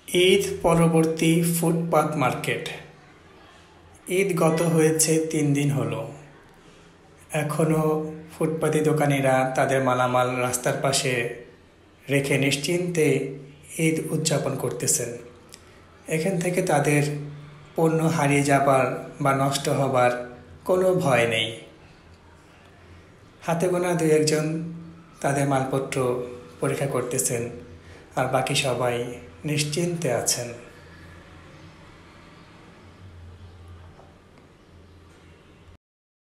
ঈদ পরবর্তী ফুটপাত মার্কেট। ঈদ গত হয়েছে ৩ দিন হলো, এখনও ফুটপাতি দোকানিরা তাদের মালামাল রাস্তার পাশে রেখে নিশ্চিন্তে ঈদ উদযাপন করতেছেন। এখান থেকে তাদের পণ্য হারিয়ে যাবার বা নষ্ট হবার কোনো ভয় নেই। হাতে গোনা ২-১ জন তাদের মালপত্র পরীক্ষা করতেছেন, আর বাকি সবাই নিশ্চিন্তে আছেন।